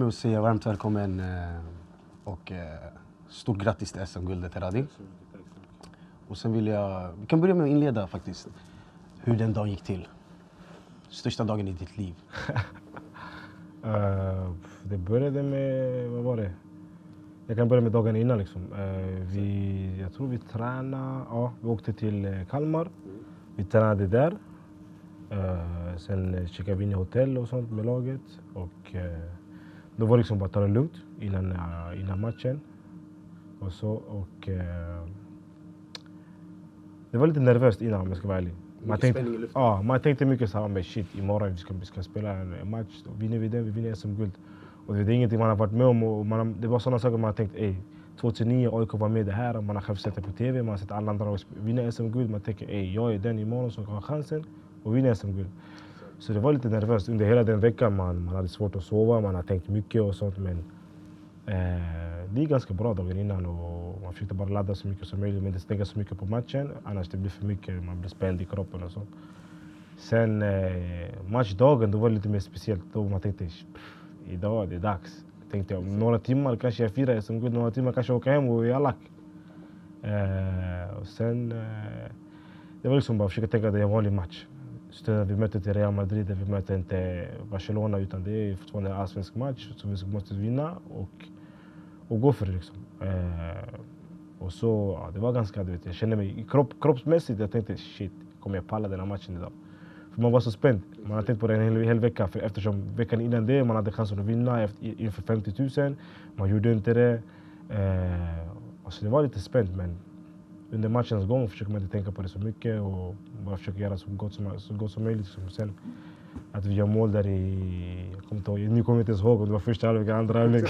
med att säga varmt välkommen och stort grattis till SM-guldet, Heradi. Och sen vi kan börja med att inleda faktiskt hur den dagen gick till. Största dagen i ditt liv. Det började med, vad var det? Jag kan börja med dagen innan liksom. Jag tror vi tränade, vi åkte till Kalmar. Vi tränade där. Sen checkade vi in i hotell och sånt med laget. Och då var det liksom bara att ta det lugnt innan matchen. Det var lite nervöst innan om jag ska vara ärlig. Man tänkte mycket så här, men shit, imorgon vi ska spela en match. Då vinner vi den, vi vinner SM-guld. Och det är ingenting man har varit med om. Och det var sådana saker man har tänkt, 2009 AIK var med det här. Man har själv sett det på TV, man har sett alla andra vinna SM-guld. Man tänker, jag är den imorgon som har chansen att vinna SM-guld. Så det var lite nervöst. Under hela den veckan man hade svårt att sova, man har tänkt mycket och sånt. Men det är ganska bra dagen innan och man försökte bara ladda så mycket som möjligt. Men inte tänka så mycket på matchen, annars det blir för mycket, man blir spänd i kroppen och sånt. Sen matchdagen, då var det lite mer speciellt. Då man tänkte, idag är det dags. Tänkte jag, om några timmar kanske jag firar SM-guld, några timmar kanske jag åker hem och är lack. Och sen, det var liksom bara att försöka tänka att det är en vanlig match. Så vi möter till Real Madrid, vi möter inte Barcelona, utan det är fortfarande en allsvensk match som vi måste vinna och gå för det liksom. Och så, det var ganska, jag kände mig kroppsmässigt, jag tänkte shit, kommer jag palla den här matchen idag? För man var så spänd, man hade tänkt på det en hel vecka, för eftersom veckan innan det, man hade chansen att vinna inför 50 000, man gjorde inte det. Alltså det var lite spänt, men under matchens gång försöker man inte tänka på det så mycket och bara försöka göra så gott som möjligt. Sen att vi gör mål där nu kommer jag inte ens ihåg om det var första halvlek eller andra halvlek.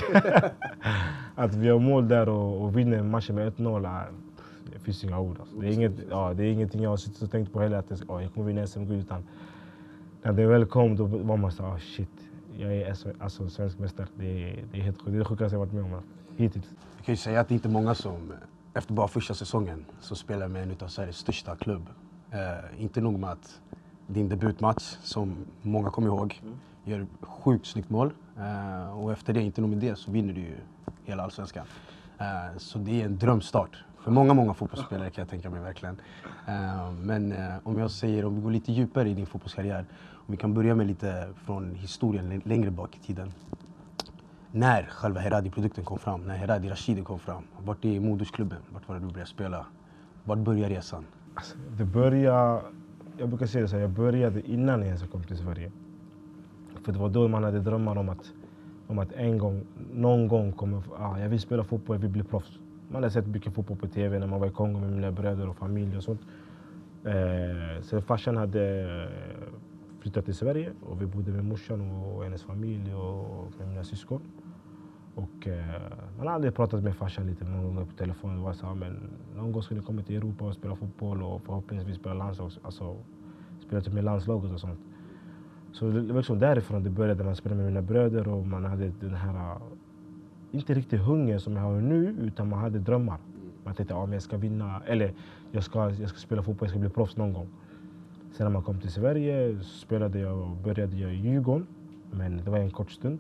Att vi gör mål där och vinner matchen med 1-0, det finns inga ord. Alltså. Det är ingenting jag har suttit och tänkt på heller, att jag kommer vinna SM-guld, utan när det väl kom då var man så shit, jag är svensk mästare. Det är helt sjukt, det är det sjukaste jag varit med om hittills. Jag kan ju säga att det inte är många som efter bara första säsongen så spelar med en av Sveriges största klubb. Inte nog med att din debutmatch, som många kommer ihåg, gör sjukt snyggt mål. Och efter det, inte nog med det, så vinner du ju hela allsvenskan. Så det är en drömstart för många fotbollsspelare, kan jag tänka mig verkligen. Men om vi går lite djupare i din fotbollskarriär, om vi kan börja med lite från historien längre bak i tiden. När själva Heradi-produkten kom fram, när Heradi Rashidi kom fram, vart är modersklubben? Vart var det du började spela? Vart började resan? Alltså, jag brukar säga så här, jag började innan jag ens kom till Sverige. För det var då man hade drömmar om att någon gång kommer, jag vill spela fotboll, jag vill bli proffs. Man hade sett mycket fotboll på TV när man var i Kongo med mina bröder och familj och sånt. Sen farsan hade flyttat till Sverige och vi bodde med morsan och hennes familj och med mina syskon. Och man hade pratat med farsan lite många gånger på telefon. Det var så här, men någon gång skulle jag komma till Europa och spela fotboll och förhoppningsvis spela spela med landslaget och sånt. Så det var liksom därifrån det började. Man spelade med mina bröder och man hade den här, inte riktigt hunger som jag har nu, utan man hade drömmar. Man tänkte, jag ska vinna, eller jag ska spela fotboll, jag ska bli proffs någon gång. Sen när man kom till Sverige började jag i Djurgården, men det var en kort stund.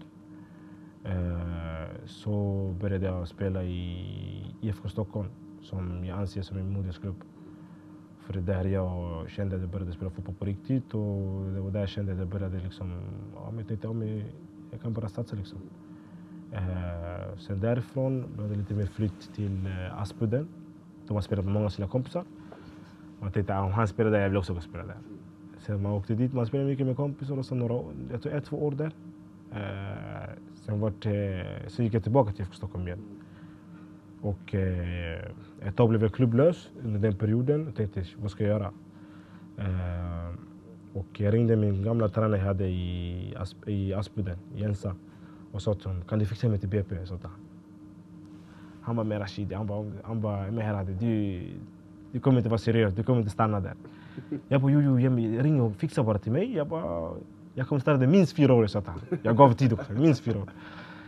Så började jag spela i IFK Stockholm, som jag anser som en modersklubb. För det där jag kände att jag började spela fotboll på riktigt, och det var där jag kände att jag började liksom, jag tänkte jag kan bara satsa liksom. Sen därifrån blev det lite mer flytt till Aspudden. De har spelat med många av sina kompisar. Man tänkte, om han spelar där, jag vill också spela där. Sen man åkte dit, man spelade mycket med kompisar och sen jag tror 1-2 år där. Så gick jag tillbaka till IFK Stockholm igen. Och ett tag blev jag klubblös under den perioden och tänkte, vad ska jag göra? Och jag ringde min gamla tränare jag hade i Aspudden, Jensa, och sa till honom, kan du fixa mig till BP? Han var med Rashidi, han bara, med Heradi, du kommer inte vara seriös, du kommer inte stanna där. Jag bara, ring och fixa bara till mig. Jag kommer stanna där minst 4 år, sa han. Jag gav tid också, minst 4 år.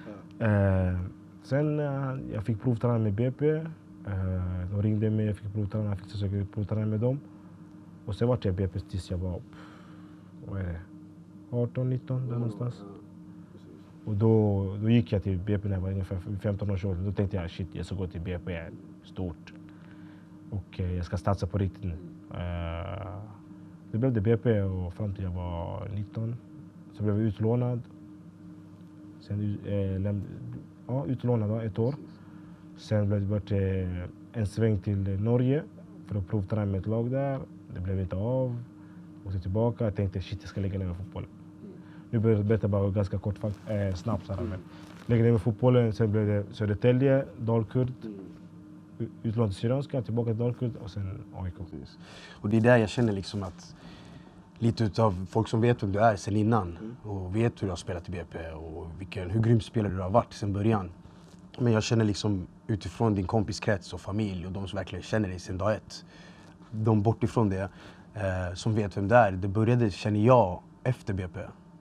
Sen jag fick provträna med BP. De ringde mig, jag fick provträna, jag fick försöka provträna med dem. Och sen var jag BP tills jag var, 18, 19 där någonstans. Och då gick jag till BP när jag var ungefär 15 års ålder. Då tänkte jag, shit, jag ska gå till BP, stort. Och jag ska satsa på riktigt nu. Det blev det BP och fram till jag var 19. Så blev jag utlånad. Sen utlånad ett år. Sen blev det en sväng till Norge för att provträna med ett lag där. Det blev inte av. Åkte tillbaka. Jag tänkte, shit, jag ska lägga ner med fotbollen. Nu blev det bara ganska kort, snabbt så här, men lägger ner med fotbollen. Sen blev det Södertälje, Dalkurd, utlånad till Syrianska, tillbaka till Dalkurd och sen AIK. Och det är där jag känner liksom att lite utav folk som vet vem du är sen innan och vet hur du har spelat i BP och hur grym spelare du har varit sen början. Men jag känner liksom utifrån din kompiskrets och familj och de som verkligen känner dig sen dag ett. De bortifrån det som vet vem det är. Det började, känner jag, efter BP.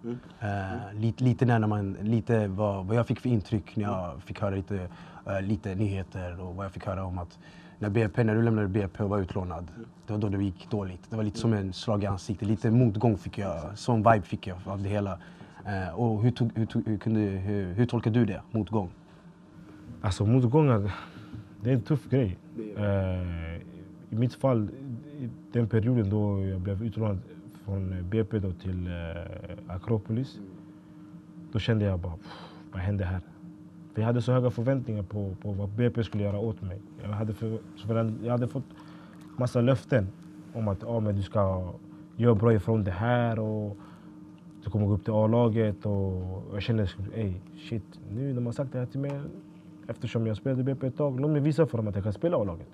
Lite vad jag fick för intryck när jag fick höra lite nyheter och vad jag fick höra om att när du lämnade BP och var utlånad, det var då det gick dåligt. Det var lite som en slag i ansiktet, lite motgång fick jag, sån vibe fick jag av det hela. Och hur tolkar du det, motgång? Alltså motgångar, det är en tuff grej. I mitt fall, i den perioden då jag blev utlånad från BP då till Akropolis, då kände jag bara, vad hände här? För jag hade så höga förväntningar på vad BP skulle göra åt mig. Jag hade fått massa löften om att men du ska göra bra ifrån det här och du kommer gå upp till A-laget. Och jag kände, shit, nu när man sagt det här till mig, eftersom jag spelade BP ett tag, låt mig visa för dem att jag kan spela A-laget.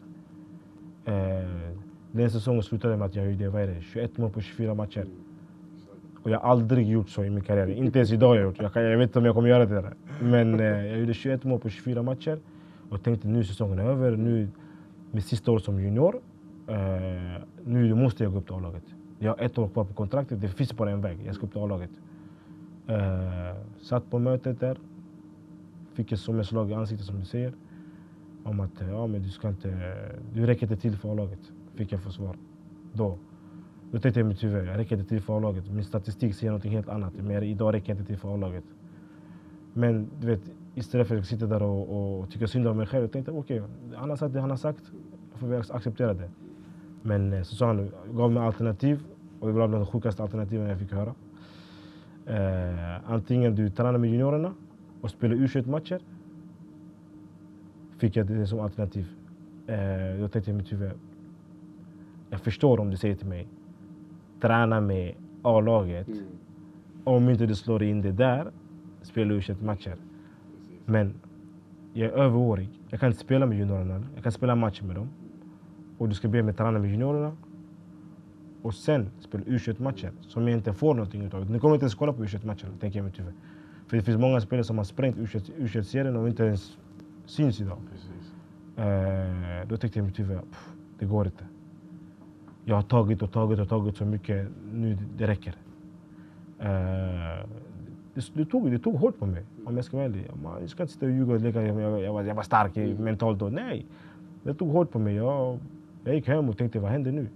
Den säsongen slutade med att jag gjorde 21 mål på 24 matcher. Och jag har aldrig gjort så i min karriär. Inte ens idag har jag gjort. Jag vet inte om jag kommer göra det där. Men jag gjorde 21 mål på 24 matcher. Och tänkte nu säsongen är över. Nu med sista år som junior. Nu måste jag gå upp till A-laget. Jag har 1 år kvar på kontraktet. Det finns bara en väg. Jag ska upp till A-laget. Satt på mötet där. Fick jag som ett slag i ansiktet som du säger. Om att men du räcker inte till för A-laget. Fick jag få svar. Då tänkte jag mig tyvärr, jag räcker inte till för A-laget. Min statistik säger något helt annat. Men idag räcker jag inte till för A-laget. Men du vet, istället för att sitta där och tycka synd om mig själv. Jag tänkte okej, han har sagt det han har sagt. Jag får väl acceptera det. Men så sa han, gav mig alternativ. Och det var bland de sjukaste alternativen jag fick höra. Antingen du tränar med juniorerna och spelar U21-matcher. Fick jag det som alternativ. Då tänkte jag mig tyvärr, jag förstår om du säger till mig, träna med A-laget. Om inte du slår in det där, spela U21-matcher. Men jag är överårig. Jag kan inte spela med juniorerna. Jag kan spela matcher med dem. Och du ska be mig träna med juniorerna. Och sen spela U21-matcher som jag inte får någonting utav. Ni kommer inte ens kolla på U21-matcher, tänker jag mig tyvärr. För det finns många spelare som har sprängt U21-serien och inte ens syns idag. Då tänkte jag mig tyvärr, det går inte. Jag har tagit så mycket, nu det räcker. Det tog hårt på mig, om jag ska vara ärlig. Jag ska inte sitta och ljuga och lägga, jag var stark mentalt då. Nej, det tog hårt på mig. Jag gick hem och tänkte, vad händer nu?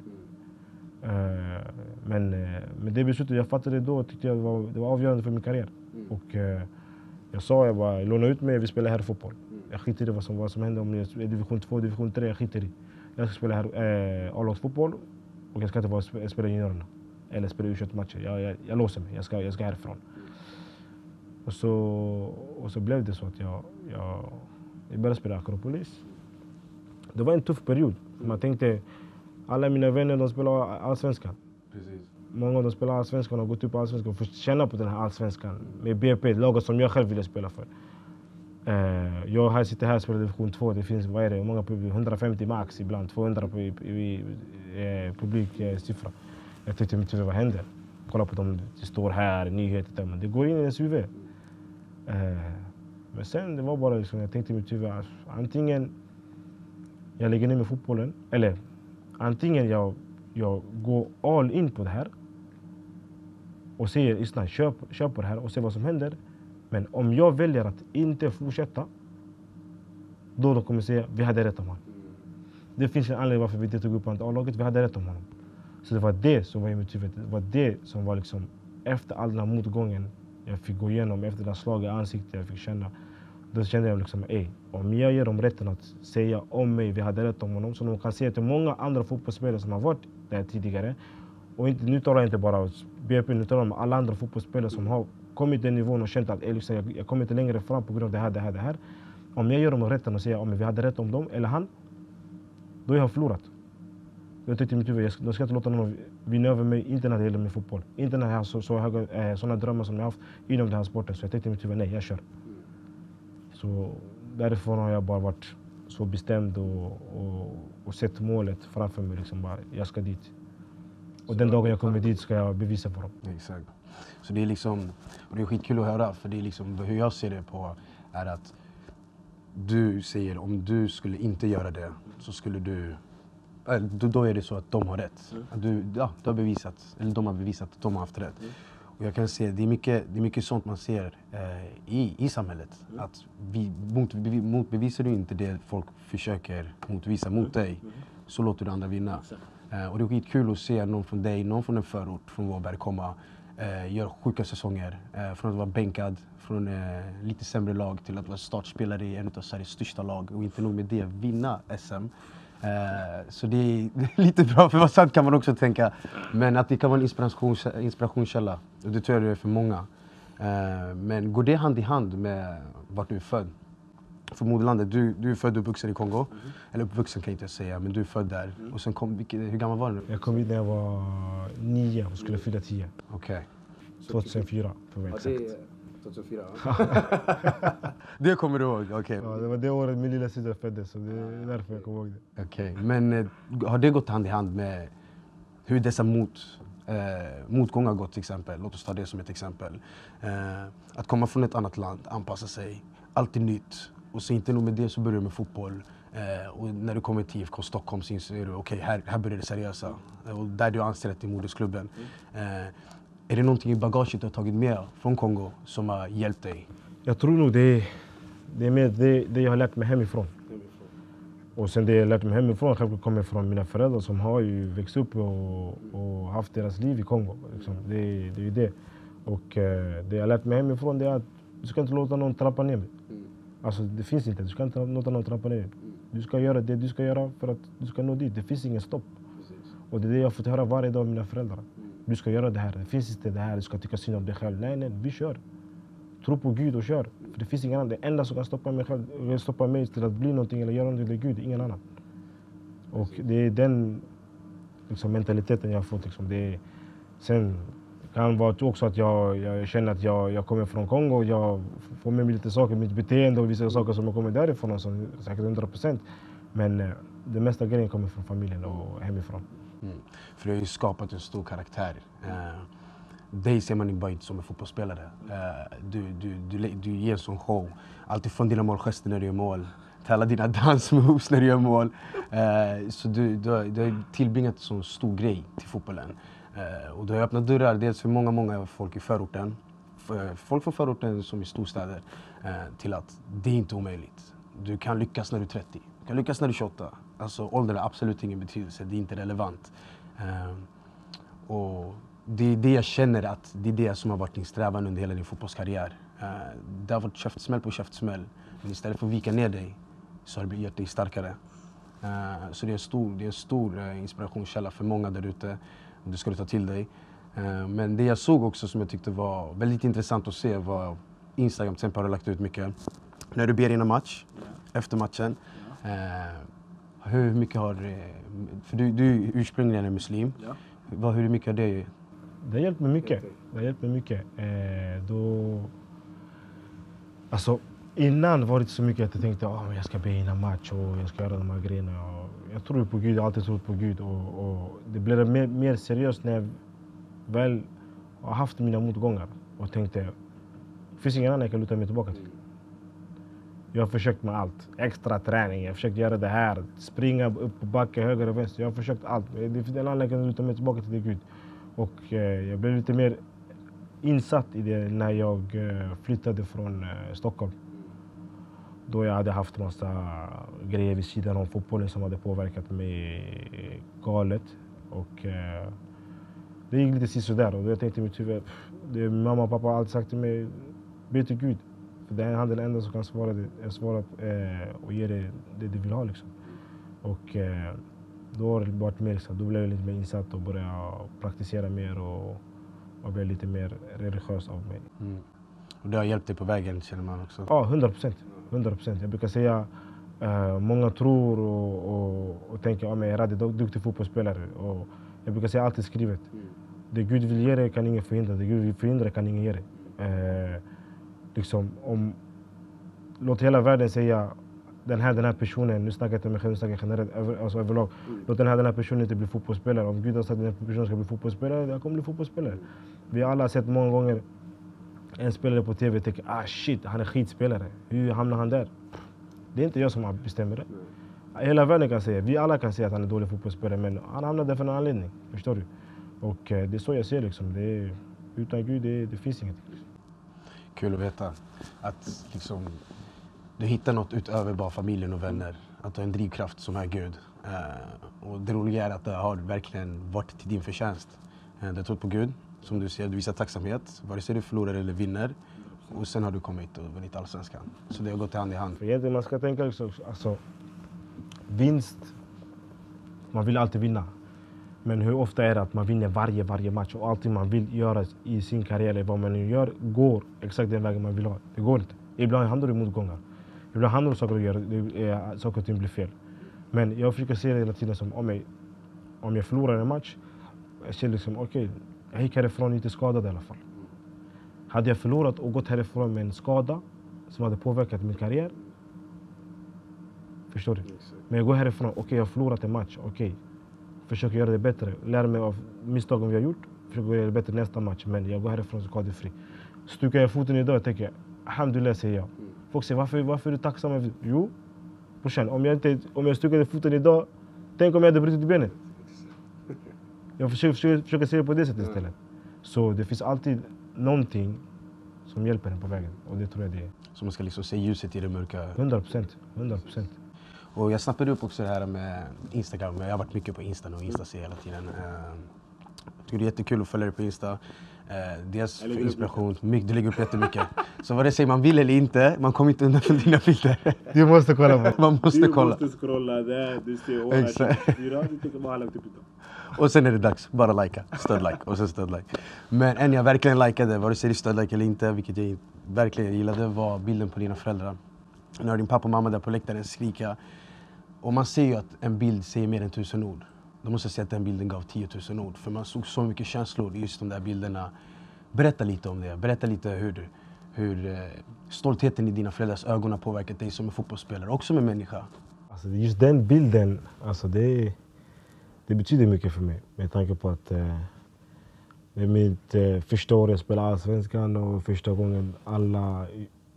Men det beslutet jag fattade då tyckte jag det var avgörande för min karriär. Och jag bara låna ut mig, vi spelar här fotboll. Jag skiter i vad som händer om det är division 2, division 3, jag skiter i. Jag ska spela här A-lagsfotboll och jag ska inte spela juniorerna. Eller spela U21-matcher. Jag låser mig, jag ska härifrån. Och så blev det så att jag började spela Akropolis. Det var en tuff period. Man tänkte, alla mina vänner de spelar allsvenskan. Precis. Många av dem spelar allsvenskan och har gått upp på allsvenskan och får känna på den här allsvenskan. Med BP, laget som jag själv ville spela för. Jag sitter här och spelar division 2. Det finns, många publik, 150 max ibland, 200 i publiksiffra. Jag tänkte inte vad händer. Kolla på dem, det står här, nyheter, men det går in i ens huvud. Men sen det var bara liksom, jag tänkte mig tyvärr, antingen jag lägger ner med fotbollen, eller antingen jag går all in på det här och säger Island, kör på det här och se vad som händer. Men om jag väljer att inte fortsätta, då kommer jag säga vi hade rätt om honom. Det finns en anledning varför vi inte tog upp A-laget, vi hade rätt om honom. Så det var det som var i mitt huvud, det var det som var liksom, efter all den här motgången, jag fick gå igenom efter det här slaget i ansiktet, jag fick känna. Då kände jag liksom, om jag ger dem rätten att säga om mig, vi hade rätt om honom, så de kan säga till många andra fotbollsspelare som har varit där tidigare. Och inte, nu talar jag inte bara BP, nu talar jag om alla andra fotbollsspelare som har kommit till den nivån och känt att jag kommer inte längre fram på grund av det här. Om jag ger dem rätten att säga om vi hade rätt om dem eller han, då har jag förlorat. Jag tyckte i mitt huvud, jag ska inte låta någon vinna över mig, inte när det gäller min fotboll. Inte när jag har så höga sådana drömmar som jag har haft inom den här sporten. Så jag tänkte i mitt huvud, nej, jag kör. Så därifrån har jag bara varit så bestämd och sett målet framför mig. Liksom bara, jag ska dit. Och den dagen jag kommer dit ska jag bevisa för dem. Exakt. Så det är liksom, och det är skitkul att höra, för det är liksom, hur jag ser det på är att du säger om du skulle inte göra det så skulle du, då är det så att de har rätt. Att du har bevisat, eller de har bevisat att de har haft rätt. Och jag kan se, det är mycket sånt man ser i samhället. Att motbevisar du inte det folk försöker motvisa mot dig, så låter du andra vinna. Och det är skitkul att se någon från dig, någon från en förort, från Vårberg komma, gör sjuka säsonger. Från att vara bänkad, från lite sämre lag till att vara startspelare i en av Sveriges största lag. Och inte nog med det, vinna SM. Så det är lite bra, för vad sant kan man också tänka. Men att det kan vara en inspirationskälla. Och det tror jag det är för många. Men går det hand i hand med vart du är född? För moderlandet, du är född och uppvuxen i Kongo. Eller uppvuxen kan jag inte säga, men du är född där. Och sen hur gammal var du? Jag kom hit när jag var 9 och skulle fylla 10. Okej. 2004 för mig exakt. 2004? Det kommer du ihåg? Okay. Ja, det var det året min lilla syster föddes, så det är därför jag kommer ihåg det. Okej, men har det gått hand i hand med hur dessa motgångar gått till exempel? Låt oss ta det som ett exempel. Att komma från ett annat land, anpassa sig, allt är nytt. Och så inte nog med det så börjar du med fotboll. Och när du kommer till IFK Stockholm så inser du okej, här börjar det seriösa. Och där du anställt i modersklubben. Är det någonting i bagaget du har tagit med från Kongo som har hjälpt dig? Jag tror nog det är mer det jag har lärt mig hemifrån. Och sen det jag har lärt mig hemifrån självklart kommer från mina föräldrar som har ju växt upp och haft deras liv i Kongo. Liksom. Det är ju det. Och det jag har lärt mig hemifrån det är att du ska inte låta någon trappa ner mig. Alltså det finns inte, du ska inte låta någon trappa ner dig. Du ska göra det du ska göra för att du ska nå dit. Det finns ingen stopp. Och det är det jag har fått höra varje dag av mina föräldrar. Du ska göra det här, det finns inte det här, du ska tycka synd om dig själv. Nej, vi kör. Tro på Gud och kör. För det finns ingen annan. Det enda som kan stoppa mig till att bli någonting eller göra någonting, det är Gud, ingen annan. Och det är den liksom, mentaliteten jag har fått. Liksom. Sen kan vara också att jag känner att jag kommer från Kongo. Jag får med mig lite saker, mitt beteende och vissa saker som kommer därifrån, som säkert 100%. Men det mesta grejen kommer från familjen och hemifrån. För du har ju skapat en stor karaktär. Dig ser man bara inte som en fotbollsspelare. Du ger en sån show. Alltid från dina målgester när du gör mål. Till alla dina dansmoves när du gör mål. Så du har tillbringat en sån stor grej till fotbollen. Och du har öppnat dörrar dels för många folk i förorten. Folk från förorten som i storstäder. Till att det är inte omöjligt. Du kan lyckas när du är 30. Du kan lyckas när du är 28. Alltså åldern har absolut ingen betydelse. Det är inte relevant. Och det är det jag känner att det är det som har varit din strävan under hela din fotbollskarriär. Det har varit käftsmäll på käftsmäll. Men istället för att vika ner dig så har det gjort dig starkare. Så det är en stor inspirationskälla för många där ute. Det ska du ta till dig. Men det jag såg också som jag tyckte var väldigt intressant att se var Instagram till exempel har lagt ut mycket. När du ber innan match, efter matchen. Hur mycket har, för du är ursprungligen en muslim. Hur mycket har det? Det har hjälpt mig mycket. Alltså, innan var det inte så mycket att jag tänkte att jag ska be innan match och jag ska göra de här grejerna. Jag tror på Gud, jag har alltid trott på Gud. Och det blev mer seriöst när jag väl har haft mina motgångar och tänkte det finns ingen annan jag kan luta mig tillbaka till. Jag har försökt med allt. Extra träning, jag har försökt göra det här. Springa upp på backe, höger och vänster. Jag har försökt allt. Det finns en annan jag kan luta mig tillbaka till, det är Gud. Och jag blev lite mer insatt i det när jag flyttade från Stockholm. Då jag hade haft massa grejer vid sidan om fotbollen som hade påverkat mig galet. Och Det gick lite sådär och jag tänkte i mitt huvud, mamma och pappa har alltid sagt till mig, be till Gud. För det är han den enda som kan svara och ge dig det du vill ha liksom. Och då har det varit mer så, då blev jag lite mer insatt och började praktisera mer och blev lite mer religiös av mig. Mm. Och det har hjälpt dig på vägen, känner man också? Ja, 100%. Jag brukar säga, många tror och tänker att jag är duktig fotbollsspelare. Och jag brukar säga alltid skrivet. Det Gud vill ge dig kan ingen förhindra, det Gud vill förhindra kan ingen ge dig. Liksom, låt hela världen säga, den här personen, nu snackar jag inte med själv, nu snackar jag generellt, alltså överlag. Låt den här personen inte bli fotbollsspelare. Om Gud har sagt att den här personen ska bli fotbollsspelare, jag kommer bli fotbollsspelare. Vi har alla sett många gånger en spelare på tv tänker, shit, han är skitspelare. Hur hamnar han där? Det är inte jag som bestämmer det. Hela världen kan säga, vi alla kan säga att han är dålig fotbollsspelare, men han hamnar där för en anledning. Förstår du? Och det är så jag ser liksom. Utan Gud, det finns inget. Kul att veta att liksom, du hittar något utöver bara familjen och vänner. Att du har en drivkraft som är Gud. Och det roliga är att det har verkligen varit till din förtjänst. Du har trott på Gud. Som du ser, du visar tacksamhet. Vare sig du förlorar eller vinner. Och sen har du kommit och vunnit Allsvenskan. Så det har gått hand i hand. För egentligen man ska tänka också, alltså, vinst. Man vill alltid vinna. Men hur ofta är det att man vinner varje match och allting man vill göra i sin karriär eller vad man nu gör går exakt den vägen man vill ha. Det går inte. Ibland handlar det om motgångar. Ibland handlar det om saker och ting blir fel. Men jag försöker se det hela tiden som om jag förlorar en match. Jag ser liksom okej, jag gick härifrån inte skadad i alla fall. Hade jag förlorat och gått härifrån med en skada som hade påverkat min karriär. Förstår du? Men jag går härifrån, jag har förlorat en match, försöker göra det bättre, lära mig av misstagen vi har gjort, försöker göra det bättre nästa match, men jag går härifrån skadefri. Stukar jag foten idag och tänker, alhamdulillah säger jag. Folk säger, varför är du tacksam? Jo, brorsan, om jag stukade foten idag, tänk om jag hade brutit benet. Jag försöker se det på det sättet istället. Så det finns alltid någonting som hjälper en på vägen, och det tror jag det är. Så man ska liksom se ljuset i det mörka? 100%. Och jag snappade upp också det här med Instagram. Jag har varit mycket på Insta och Insta ser hela tiden. Jag tycker det är jättekul att följa dig på Insta. Dels för inspiration. Du lägger upp jättemycket. Så vad det säger, man vill eller inte, man kommer inte undan från dina bilder. Du måste kolla på. Man måste kolla. Du måste scrolla där, du ser exakt. Du tycker bara lagt upp det. Och sen är det dags, bara likea, stödlike och sen stödlike. Men en jag verkligen likade, vare sig det stödlike eller inte, vilket jag verkligen gillade, var bilden på dina föräldrar. När din pappa och mamma där på läktaren skrika. Och man ser ju att en bild säger mer än 1000 ord. Då måste jag säga att den bilden gav 10 000 ord. För man såg så mycket känslor i just de där bilderna. Berätta lite om det. Berätta lite hur stoltheten i dina föräldrars ögon har påverkat dig som en fotbollsspelare och som en människa. Alltså just den bilden, alltså det betyder mycket för mig. Med tanke på att det är mitt första år jag spelar Allsvenskan och första gången alla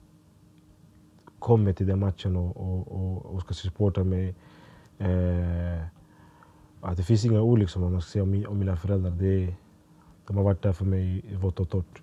kommer till den matchen och ska supporta mig. Att det finns inga ord liksom, om man ska säga om mina föräldrar. De har varit där för mig i vått och torrt.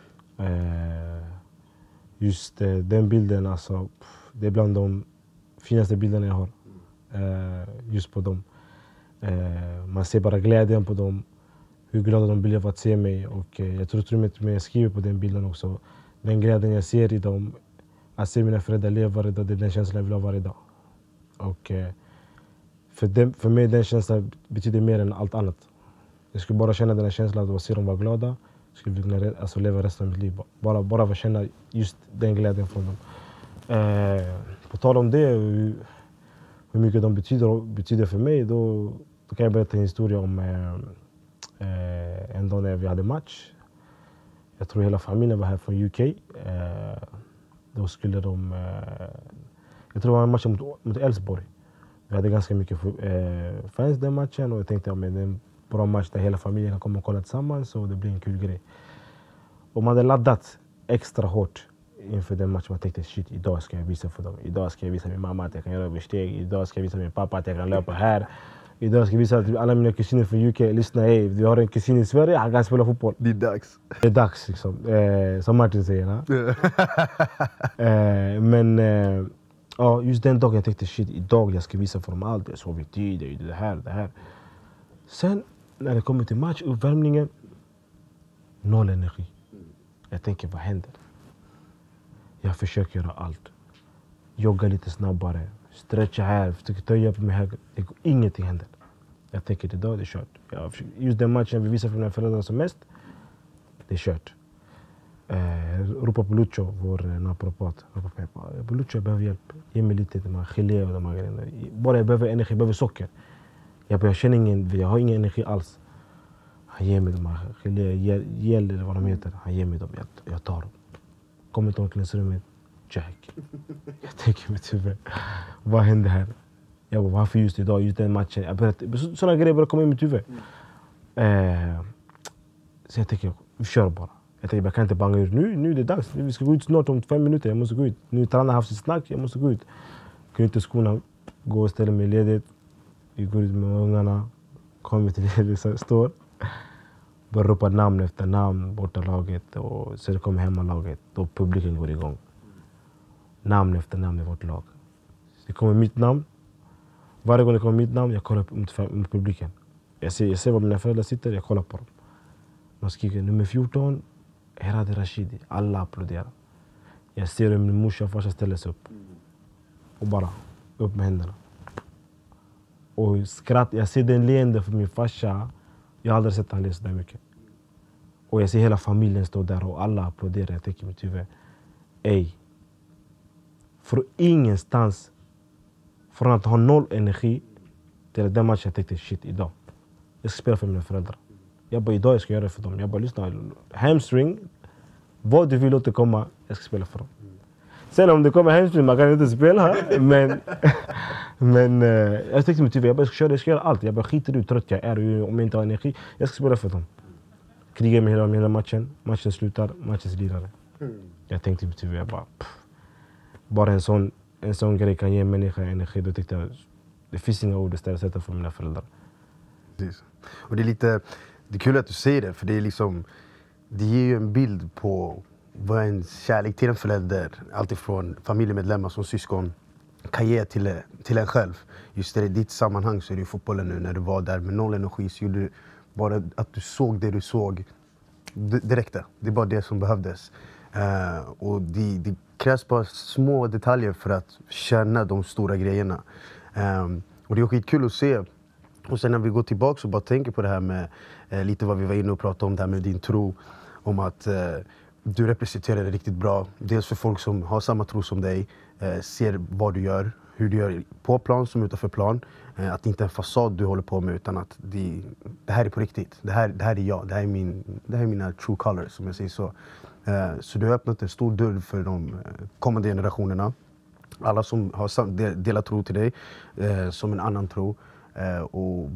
Just den bilden, alltså, det är bland de finaste bilderna jag har. Just på dem. Man ser bara glädjen på dem. Hur glada de blir av att se mig. Och jag tror till och med jag skriver på den bilden också. Den glädjen jag ser i dem. Att se mina föräldrar leva varje dag, det är den känslan jag vill ha varje dag. Och för mig den känslan betyder mer än allt annat. Jag skulle bara känna den här känslan att se dem vara glada. Jag skulle kunna leva resten av mitt liv. Bara känna just den glädjen från dem. På tal om det, hur mycket de betyder för mig, då kan jag berätta en historia om en dag när vi hade match. Jag tror hela familjen var här från UK. Då skulle jag tror det var en match mot Elfsborg. Vi hade ganska mycket fans den matchen och jag tänkte att det är en bra match där hela familjen kan komma och kolla tillsammans och det blir en kul grej. Och man hade laddat extra hårt inför den matchen. Man tänkte shit, idag ska jag visa för dem. Idag ska jag visa min mamma att jag kan göra översteg. Idag ska jag visa min pappa att jag kan löpa här. Idag ska jag visa att alla mina kusiner från UK, lyssna, hej, vi har en kusin i Sverige, han kan spela fotboll. Det är dags. Det är dags liksom, som Martin säger. Men just den dagen jag tänkte shit, idag jag ska visa för dem allt. Jag sov i tid, det här. Sen när det kommer till matchuppvärmningen, noll energi. Jag tänker, vad händer? Jag försöker göra allt. Jogga lite snabbare, stretcha här, försöker töja på mig här. Ingenting händer. Jag tänker, idag är det kört. Just den matchen vi visar för mina föräldrar som mest, det är kört. Ropa på Lucho, vår naprapat. Lucho, jag behöver hjälp. Ge mig lite de här gelé och de här grejerna. Bara jag behöver energi, jag behöver socker. Jag känner jag har ingen energi alls. Han ger mig de här gelé, gel eller vad de heter. Han ger mig dem, jag tar dem. Kommer till omklädningsrummet, Jack. Jag tänker mig tyvärr, vad hände här? Jag bara, varför just idag, just den matchen? Sådana grejer börjar komma in i mitt huvud. Så jag tänker, vi kör bara. Jag tänker, jag kan inte banga ut. Nu är det dags. Vi ska gå ut snart om 5 minuter. Jag måste gå ut. Nu har tränaren haft sitt snack. Jag måste gå ut. Knyter skorna, gå och ställa mig ledigt. Vi går ut med ungarna. Kommer till ledigt, står. Börjar ropa namn efter namn, borta laget. Och så det kommer hemmalaget. Då publiken går igång. Namn efter namn i vårt lag. Det kommer mitt namn. Varje gång det kommer mitt namn, jag kollar mot publiken. Jag ser var mina föräldrar sitter, jag kollar på dem. De skriker nummer 14, Herad Rashidi. Alla applåderar. Jag ser hur min morsa och farsa ställer sig upp. Och bara upp med händerna. Och skratt, jag ser den leende för min farsa. Jag har aldrig sett han le så där mycket. Och jag ser hela familjen stå där och alla applåderar. Jag tänker mitt huvud, för ingenstans, från att ha noll energi till den matchen jag tänkte, shit, idag. Jag ska spela för mina föräldrar. Jag bara, idag jag ska göra det för dem. Jag bara, lyssna, hamstring, vad du vill låta komma, jag ska spela för dem. Sen om det kommer hamstring, man kan inte spela, men jag tänkte mig tyvärr, jag ska göra allt. Jag bara, skiter hur trött jag är, om jag inte har energi, jag ska spela för dem. Krigar med hela matchen slutar, matchens lirare. Jag tänkte mig tyvärr, jag bara en sån grej kan ge en människa energi. Då tyckte jag, det finns inga ord att sätta för mina föräldrar. Precis. Och det är kul att du säger det, för det är liksom, det ger ju en bild på vad en kärlek till en förälder, alltifrån familjemedlemmar som syskon, kan ge till en själv. Just i ditt sammanhang så är det ju fotbollen nu, när du var där med noll energi, så gjorde du bara att du såg det du såg. Det räckte. Det är bara det som behövdes. Och det krävs bara små detaljer för att känna de stora grejerna. Och det är skitkul att se. Och sen när vi går tillbaka och bara tänker på det här med lite vad vi var inne och pratade om, det här med din tro. Om att du representerar det riktigt bra. Dels för folk som har samma tro som dig, ser vad du gör, hur du gör på plan som utanför plan. Att det inte är en fasad du håller på med, utan att det här är på riktigt. Det här är jag, det här är mina true colors, som jag säger så. Så du har öppnat en stor dörr för de kommande generationerna. Alla som har delat tro till dig som en annan tro. Och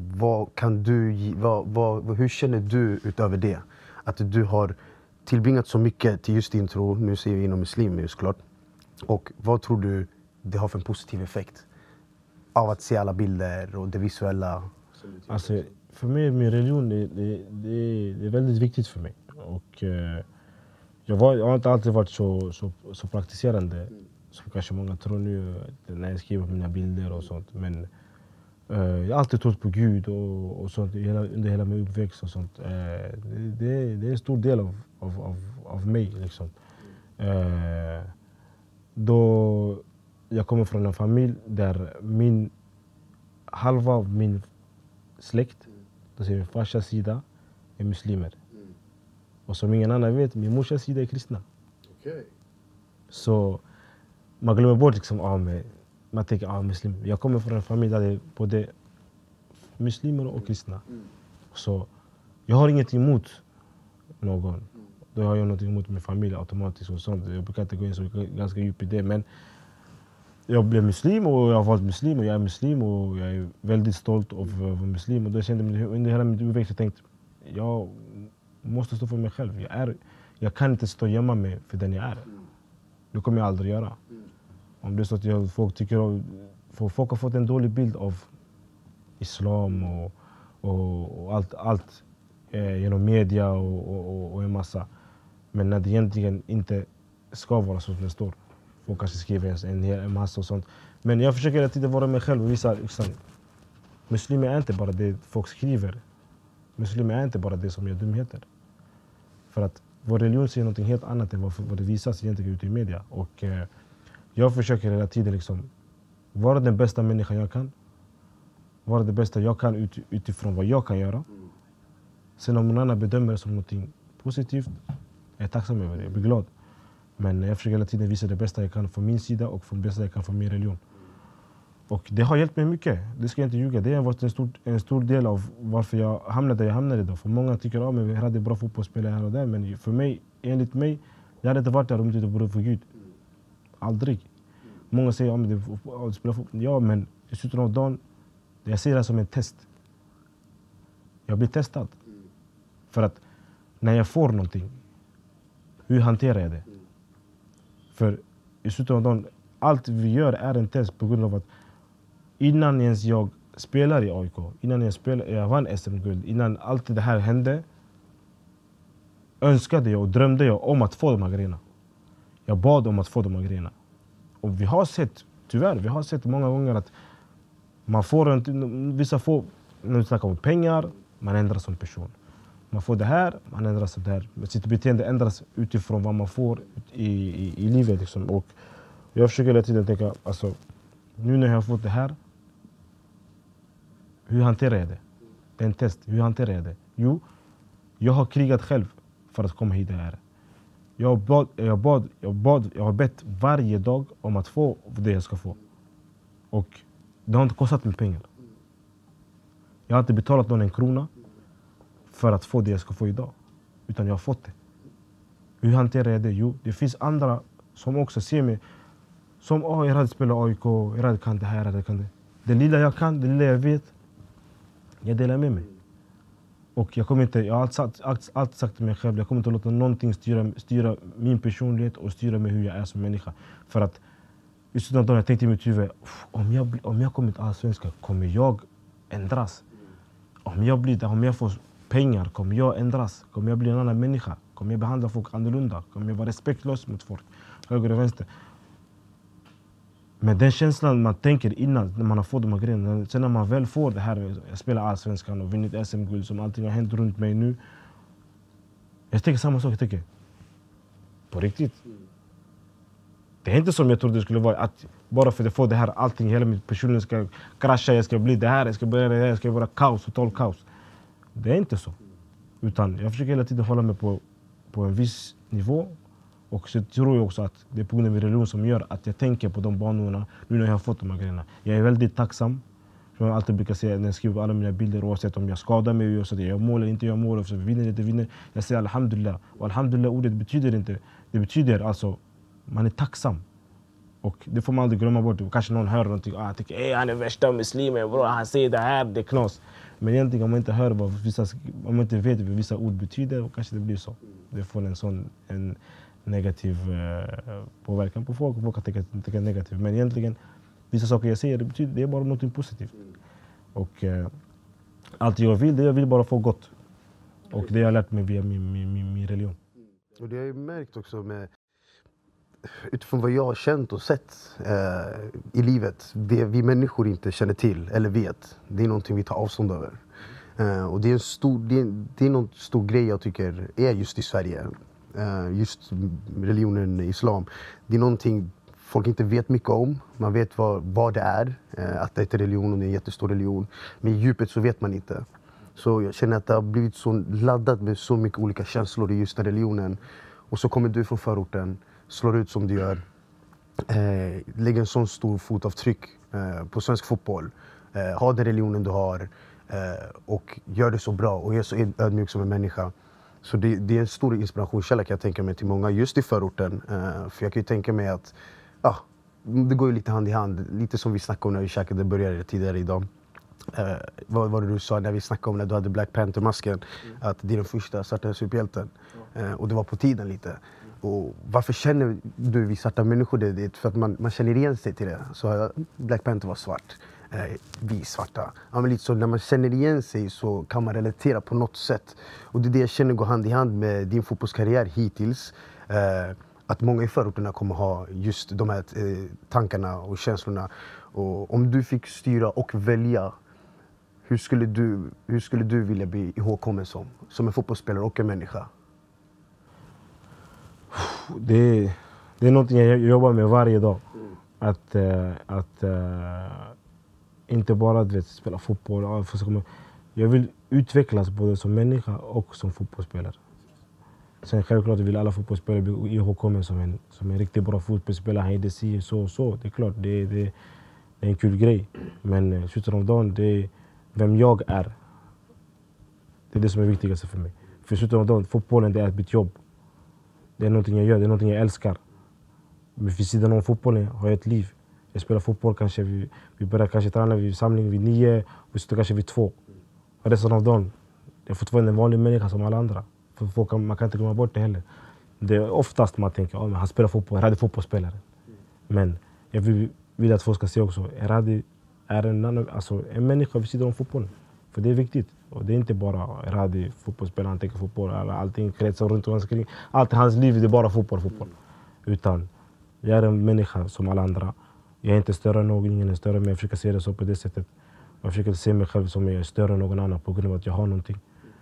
hur känner du utöver det? Att du har tillbringat så mycket till just din tro, nu ser vi inom muslimer såklart. Och vad tror du det har för en positiv effekt av att se alla bilder och det visuella? Alltså, för mig, min religion, det är väldigt viktigt för mig. Och jag har inte alltid varit så praktiserande som kanske många tror nu när jag skriver på mina bilder och sånt. Men jag har alltid trott på Gud och sånt under hela min uppväxt och sånt. Det är en stor del av mig liksom. Då jag kommer från en familj där halva av min släkt, då ser min farsas sida, är muslimer. Och som ingen annan vet, min morsas sida är kristna. Okay. Så man glömmer bort liksom, man tänker, muslim. Jag kommer från en familj där det är både muslimer och kristna. Så jag har inget emot någon. Då har jag något emot min familj automatiskt och sånt. Jag brukar inte gå in så ganska djupt i det. Men jag blev muslim och jag har valt muslim och jag är muslim och jag är väldigt stolt av att vara muslim. Och då kände jag under hela mitt uppväxt, jag tänkte, jag måste stå för mig själv. Jag kan inte stå och gömma mig för den jag är. Det kommer jag aldrig göra. Om det är så att folk har fått en dålig bild av islam och allt genom media och en massa. Men när det egentligen inte ska vara så som det står. Folk kanske skriver en massa och sånt. Men jag försöker hela tiden vara mig själv och visa muslimer är inte bara det folk skriver. muslimer är inte bara det som gör dumheter. För att vår religion säger något helt annat än vad det visas egentligen ute i media. Och jag försöker hela tiden liksom vara den bästa människan jag kan. Vara det bästa jag kan utifrån vad jag kan göra. Sen om någon annan bedömer det som något positivt, jag är tacksam över det, jag blir glad. Men jag försöker hela tiden visa det bästa jag kan från min sida och från det bästa jag kan från min religion. Och det har hjälpt mig mycket, det ska jag inte ljuga. Det har varit en stor del av varför jag hamnade där jag hamnade idag. För många tycker att vi hade bra fotbollsspelare här och där. Men för mig, enligt mig, jag hade inte varit där om det inte vore för Gud. Aldrig. Många säger att det spelar fotboll. Ja, men i slutet av dagen, jag ser det som en test. Jag blir testad. För att när jag får någonting, hur hanterar jag det? För i slutet av dagen, allt vi gör är en test på grund av att innan ens jag spelar i AIK, innan jag vann SM-guld, innan allt det här hände, önskade jag och drömde jag om att få de här grejerna. Jag bad om att få de här grejerna. Och vi har sett många gånger att man får vissa får, när vi snackar om pengar, man ändras som person. Man får det här, man ändras det här. Sitt beteende ändras utifrån vad man får i livet. Liksom. Och jag försöker hela tiden tänka, alltså, nu när jag har fått det här, hur hanterar jag det? Det är en test, hur hanterar jag det? Jo, jag har krigat själv för att komma hit där. Jag har bett varje dag om att få det jag ska få. Och det har inte kostat mig pengar. Jag har inte betalat någon en krona för att få det jag ska få idag. Utan jag har fått det. Hur hanterar jag det? Jo, det finns andra som också ser mig som jag hade spelat AIK, jag hade kan det här, jag hade kan det. Det lilla jag kan, det lilla jag vet, jag delar med mig. Och jag har alltid sagt till mig själv, jag kommer inte att låta någonting styra min personlighet och styra mig hur jag är som människa. För att just när jag tänkte i mitt huvud, om jag kommer till allsvenskan, kommer jag ändras? Om jag får pengar, kommer jag ändras? Kommer jag bli en annan människa? Kommer jag behandla folk annorlunda? Kommer jag vara respektlös mot folk? Höger och vänster. Men den känslan man tänker innan, när man har fått de här grejerna, sen när man väl får det här, jag spelar allsvenskan och vinner SM-guld, som allting har hänt runt mig nu. Jag tänker samma sak, jag tänker, på riktigt. Det är inte som jag trodde det skulle vara, att bara för att få det här, allting, hela min personlighet ska krascha, jag ska bli det här, jag ska börja det här, jag ska vara kaos, total kaos. Det är inte så. Utan jag försöker hela tiden hålla mig på en viss nivå. Och så tror jag också att det är på grund av min religion som gör att jag tänker på de banorna nu när jag har fått de här grejerna. Jag är väldigt tacksam. Som jag alltid brukar säga när jag skriver alla mina bilder, oavsett om jag skadar mig, oavsett om jag målar eller inte jag målar, så vinner inte vinner. Jag säger alhamdulillah. Och alhamdulillah ordet det betyder alltså man är tacksam. Och det får man aldrig glömma bort. Kanske någon hör någonting, han tycker han är värsta muslimen, bro, han säger det här, det är knas. Men egentligen om man inte hör om man inte vet vad vissa ord betyder, kanske det blir så. Det får en negativ påverkan på folk och folk kan tänka negativt. Men egentligen, vissa saker jag säger, det är bara något positivt. Och allt jag vill bara få gott. Och det har jag lärt mig via min religion. Och det har jag märkt också utifrån vad jag har känt och sett i livet. Det vi människor inte känner till eller vet, det är någonting vi tar avstånd över. Och det är någon stor grej jag tycker är just i Sverige. Just religionen islam. Det är någonting folk inte vet mycket om. Man vet vad det är. Att det är en religion och det är en jättestor religion. Men i djupet så vet man inte. Så jag känner att det har blivit så laddat med så mycket olika känslor i just den religionen. Och så kommer du från förorten, slår ut som du gör. Lägger en sån stor fotavtryck på svensk fotboll. Har den religionen du har. Och gör det så bra och är så ödmjuk som en människa. Så det är en stor inspirationskälla kan jag tänka mig till många just i förorten. För jag kan ju tänka mig att det går ju lite hand i hand. Lite som vi snackade om när vi käkade burgare tidigare idag. Vad var det du sa när vi snackade om när du hade Black Panther-masken? Att det är den första svarta superhjälten. Och det var på tiden lite. Och varför känner du vi svarta människor det? För att man känner igen sig till det. Så Black Panther var svart. Vi svarta. Ja, men lite så, när man känner igen sig så kan man relatera på något sätt. Och det är det jag känner går hand i hand med din fotbollskarriär hittills. Att många i förorterna kommer ha just de här tankarna och känslorna. Och om du fick styra och välja, hur skulle du vilja bli ihågkommen som en fotbollsspelare och en människa? Det är någonting jag jobbar med varje dag. Att inte bara spela fotboll. Jag vill utvecklas både som människa och som fotbollsspelare. Sen självklart vill alla fotbollsspelare bli ihågkommen som en riktigt bra fotbollsspelare. Han gjorde si så. Det är klart, det är en kul grej. Men i slutet av dagen, det är vem jag är. Det är det som är viktigast för mig. För i slutet av dagen, fotbollen det är mitt jobb. Det är någonting jag gör, det är någonting jag älskar. Men vid sidan om fotbollen har jag ett liv. Jag spelar fotboll kanske, vi börjar kanske träna vid samling vid 9, vi slutar kanske vid 2. Och resten av dagen, jag är fortfarande en vanlig människa som alla andra. För man kan inte glömma bort det heller. Det är oftast man tänker, han spelar fotboll, Erhadi fotbollsspelare. Men jag vill att folk ska se också, Erhadi är en människa vid sidan om fotbollen. För det är viktigt. Och det är inte bara Erhadi fotbollsspelare, han tänker fotboll, allting kretsar runt omkring. Allt i hans liv är bara fotboll. Utan jag är en människa som alla andra. Jag är inte större än någon, ingen är större, men jag försöker se det så på det sättet. Jag försöker se mig själv som jag är större än någon annan på grund av att jag har någonting.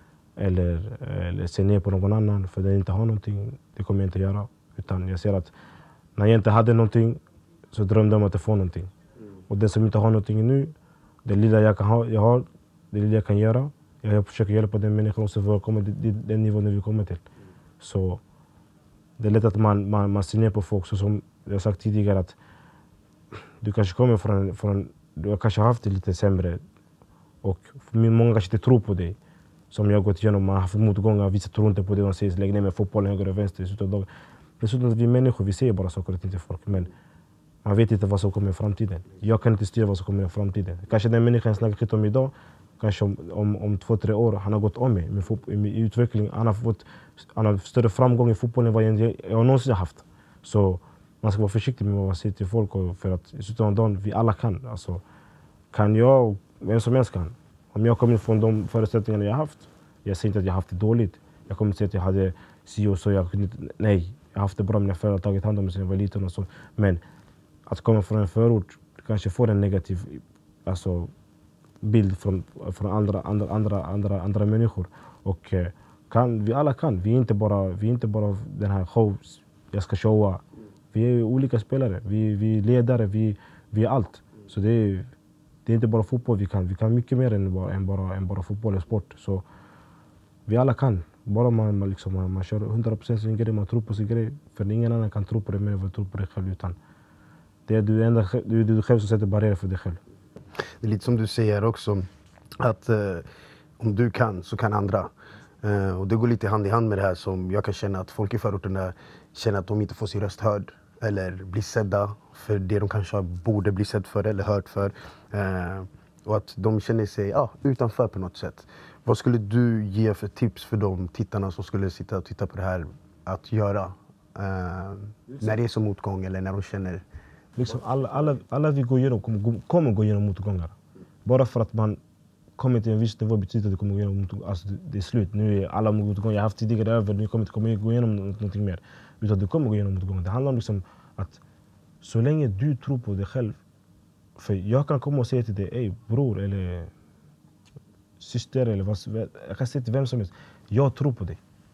Eller se ner på någon annan för att jag inte har någonting. Det kommer jag inte göra. Utan jag ser att när jag inte hade någonting så drömde jag om att jag får någonting. Och den som inte har någonting nu, det lilla jag har, det lilla jag kan göra. Jag försöker hjälpa den människan också för att komma till den nivån vi kommer till. Så det är lätt att man ser ner på folk så som jag har sagt tidigare att du kanske kommer från du har kanske haft det lite sämre och många kanske inte tror på dig. Som jag har gått igenom, man har haft motgångar, vissa tror inte på det, de säger lägg ner med fotbollen höger och vänster. Dessutom vi människor, vi ser bara saker och ting till folk, men man vet inte vad som kommer i framtiden. Jag kan inte styra vad som kommer i framtiden. Kanske den människan jag snackar skit om idag, kanske om 2-3 år, han har gått om mig i utveckling. Han har större framgång i fotbollen än vad jag någonsin har haft. Så man ska vara försiktig med vad man säger till folk, för att i slutet av dagen, vi alla kan. Alltså, kan jag, vem som helst kan. Om jag kommer från de förutsättningarna jag har haft, jag säger inte att jag har haft det dåligt. Jag kommer inte säga att jag hade si och så, nej, jag har haft det bra, mina föräldrar har tagit hand om mig sedan jag var liten och så. Men att komma från en förort kanske får en negativ bild från andra människor. Och vi alla kan. Vi är inte bara den här jag ska showa. Vi är olika spelare, vi är ledare, vi är allt. Så det är inte bara fotboll vi kan mycket mer än bara fotboll och sport. Så vi alla kan. Bara man kör 100% sin grej, man tror på sin grej. För ingen annan kan tro på det mer än vad du tror på dig själv. Utan det är du själv som sätter barriärer för dig själv. Det är lite som du säger också, att om du kan så kan andra. Och det går lite hand i hand med det här som jag kan känna att folk i förorterna känner att de inte får sin röst hörd. Eller blir sedda för det de kanske borde bli sedd för eller hört för. Och att de känner sig utanför på något sätt. Vad skulle du ge för tips för de tittarna som skulle sitta och titta på det här att göra? När det är så motgång eller när de känner... Liksom alla vi går igenom kommer gå igenom motgångar. Bara för att man kommer till en viss nivå betyder att det kommer gå igenom motgångar. Alltså det är slut. Nu är alla motgångar jag haft tidigare över. Nu kommer inte gå igenom någonting mer. Utan du kommer gå igenom motgångar. Det handlar om liksom att så länge du tror på dig själv. För jag kan komma och säga till dig, ey bror eller syster eller vad, jag kan säga till vem som helst. Jag tror på dig.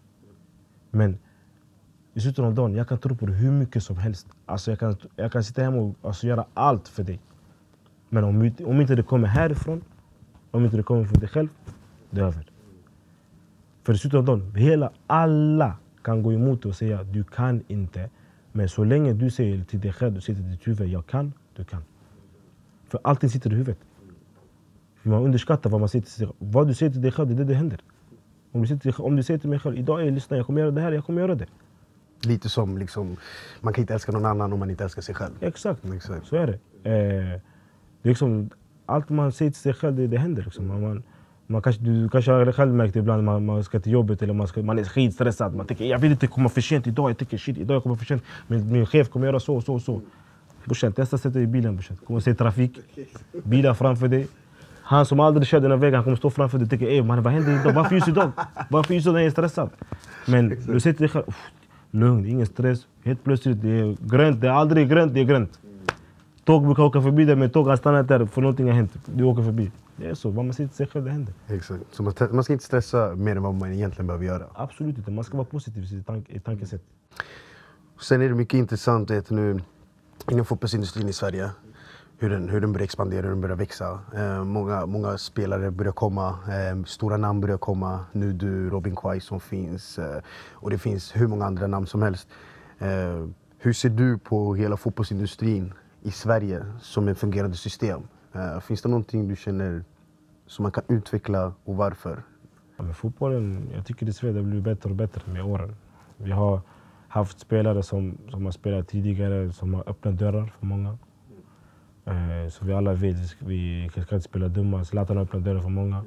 Men i slutet av dagen, jag kan tro på dig hur mycket som helst. Alltså jag kan sitta hemma och göra allt för dig. Men om inte det kommer härifrån, om inte det kommer från dig själv, det är över. För i slutet av dagen, alla kan gå emot dig och säga du kan inte. Men så länge du säger till dig själv, du säger till ditt huvud, jag kan, du kan. För allting sitter i huvudet. För man underskattar vad man säger till sig. Vad du säger till dig själv, det händer. Om du säger till mig själv, idag lyssna, jag kommer göra det här, jag kommer göra det. Lite som liksom, man kan inte älska någon annan om man inte älskar sig själv. Exakt. Så är det. Det är liksom, allt man säger till sig själv, det händer. Liksom. Du kanske har själv märkt ibland man ska till jobbet eller man är skitstressad. Man tänker, jag vill inte komma för sent idag. Jag tänker, shit, idag jag kommer för sent. Men min chef kommer göra så. Brorsan, testa sätta i bilen. Kommer se trafik, bilar framför dig. Han som aldrig kör den här vägen, han kommer stå framför dig och tänker, vad händer idag? Varför just idag? Varför just när jag är stressad? Men du säger till dig själv, lugn, ingen stress. Helt plötsligt, det är grönt. Det är aldrig grönt, det är grönt. Tåg brukar åka förbi dig, men tåg har stannat där för någonting har hänt. Du åker förbi. Det är så, vad man säger till sig själv, det händer. Exakt. Så man ska inte stressa mer än vad man egentligen behöver göra. Absolut inte, man ska vara positiv i tankesätt. Sen är det mycket intressant att nu inom fotbollsindustrin i Sverige, hur den börjar expandera, hur den börjar växa. Många spelare börjar komma, stora namn börjar komma. Nu du, Robin Quaison finns och det finns hur många andra namn som helst. Hur ser du på hela fotbollsindustrin i Sverige som ett fungerande system? Finns det någonting du känner som man kan utveckla och varför? Ja, men fotbollen, jag tycker i Sverige har blivit bättre och bättre med åren. Vi har haft spelare som har spelat tidigare, som har öppnat dörrar för många. Så vi alla vet, vi ska inte spela dumma. Zlatan har öppnat dörrar för många.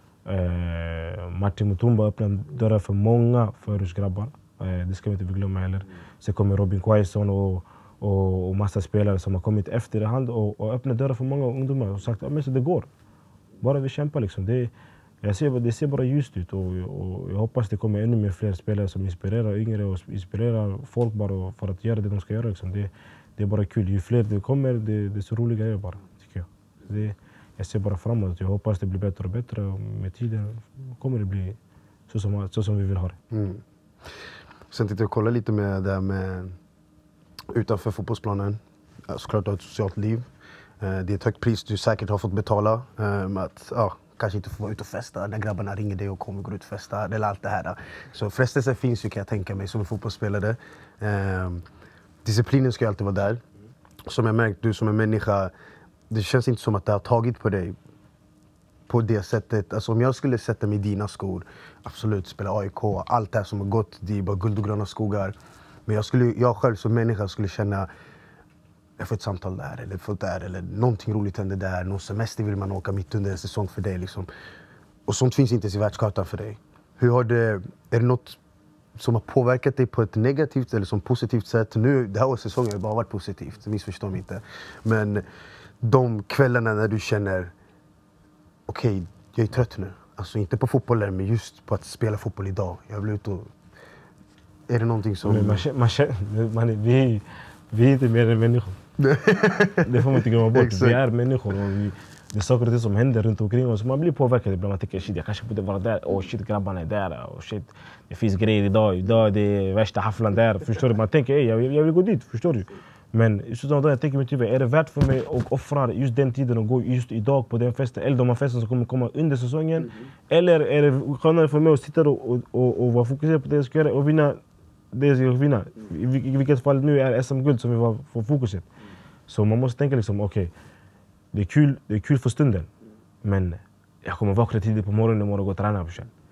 Martin Mutumba har öppnat dörrar för många förortsgrabbar. Det ska vi inte glömma heller. Sen kommer Robin Quaison och massa spelare som har kommit efterhand och öppnat dörrar för många ungdomar och sagt att det går. Bara vi kämpar liksom. Det ser bara ljust ut och jag hoppas det kommer ännu mer fler spelare som inspirerar yngre och inspirerar folk bara för att göra det de ska göra. Liksom. Det är bara kul. Ju fler det kommer, desto roligare är det bara, tycker jag. Jag ser bara framåt. Jag hoppas det blir bättre och bättre och med tiden kommer det bli så som vi vill ha det. Mm. Sen tänkte jag kolla lite med det med utanför fotbollsplanen. Såklart du har ett socialt liv. Det är ett högt pris du säkert har fått betala. Att kanske inte få vara ute och festa när grabbarna ringer dig och kommer gå ut och festa. Eller allt det här. Så frestelsen finns ju, kan jag tänka mig, som en fotbollsspelare. Disciplinen ska ju alltid vara där. Som jag märkt, du som en människa, det känns inte som att det har tagit på dig på det sättet. Alltså om jag skulle sätta mig i dina skor, absolut, spela AIK, allt det här som har gått, det är bara guld och gröna skogar. Men jag själv som människa skulle känna, jag får ett samtal där, eller får där, eller någonting roligt händer där, någon semester vill man åka mitt under en säsong för dig liksom. Och sånt finns inte i världskartan för dig. Är det något som har påverkat dig på ett negativt eller som positivt sätt? Nu, det här årets säsong har bara varit positivt, missförstå mig inte. Men de kvällarna när du känner, okej, jag är trött nu. Alltså inte på fotbollen, men just på att spela fotboll idag. Jag vill ut och... Är det någonting som... Vi är inte mer än människor. Det får man inte glömma bort. Vi är människor och det är saker och ting som händer runt omkring oss. Man blir påverkad ibland. Man tänker shit, jag kanske borde vara där. Shit, grabbarna är där. Shit, det finns grejer idag. Idag det är värsta hafflan där. Förstår du? Man tänker, jag vill gå dit. Förstår du? Men just då jag tänker mig typ, är det värt för mig att offra just den tiden och gå just idag på den festen? Eller de här festen som kommer komma under säsongen? Eller är det skönare för mig att sitta och vara fokuserad på det jag ska göra och vinna det jag ska vinna? I vilket fall nu är SM-guld som vi var för fokuset. Så man måste tänka liksom, okej, det är kul för stunden. Men jag kommer vakna tidigt på morgonen imorgon och gå och träna.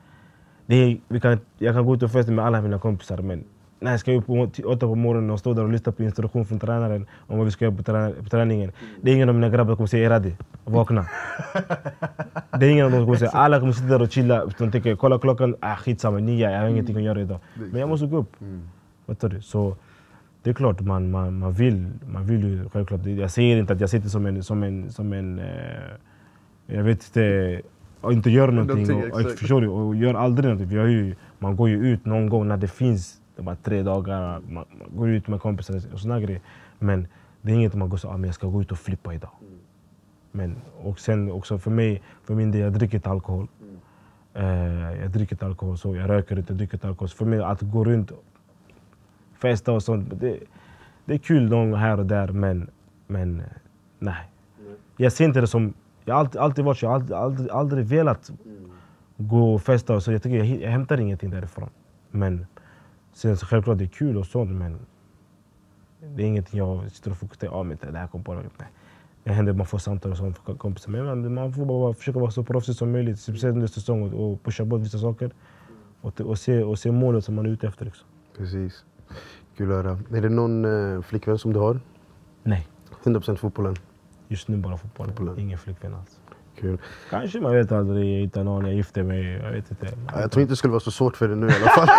Jag kan gå ut och festa med alla mina kompisar, men när jag ska upp 8 på morgonen och stå där och lyssna på instruktion från tränaren om vad vi ska göra på träningen. Det är ingen av mina grabbar som kommer säga Radi, vakna. Det är ingen av dem som kommer säga, alla kommer sitta där och chilla. De tänker, kolla klockan, skitsamma, 9, jag har ingenting att göra idag. Men jag måste gå upp. Vet du? Så det är klart, man vill ju självklart. Jag säger inte att jag sitter som en jag vet inte, och inte gör någonting och förstår du, och gör aldrig någonting. Man går ju ut någon gång när det finns bara 3 dagar, man går ut med kompisar och såna grejer. Men det är inget man går så, men jag ska gå ut och flippa idag. Men och sen också för min del, jag dricker inte alkohol. Jag dricker inte alkohol, så jag röker inte, jag dricker inte alkohol. Så för mig att gå runt festa och sånt, det är kul någon här och där, men nej. Jag ser inte det som, jag har alltid varit så, jag har aldrig velat gå och festa och så. Jag tycker jag hämtar ingenting därifrån. Men sen så självklart det är kul och sånt, men det är ingenting jag sitter och fokuserar med. Det här kommer på mig. Det händer, man får samtal och sånt från kompisar. Men man får bara försöka vara så proffsig som möjligt, speciellt under säsongen, och pusha bort vissa saker. Och se målet som man är ute efter. Liksom. Precis. Kul att höra. Är det någon flickvän som du har? Nej. 100% fotbollen? Just nu bara fotbollen. Ingen flickvän alls. Kul. Kanske, man vet aldrig, inte någon jag gifter mig, jag vet inte. Jag tror inte det skulle vara så svårt för dig nu i alla fall.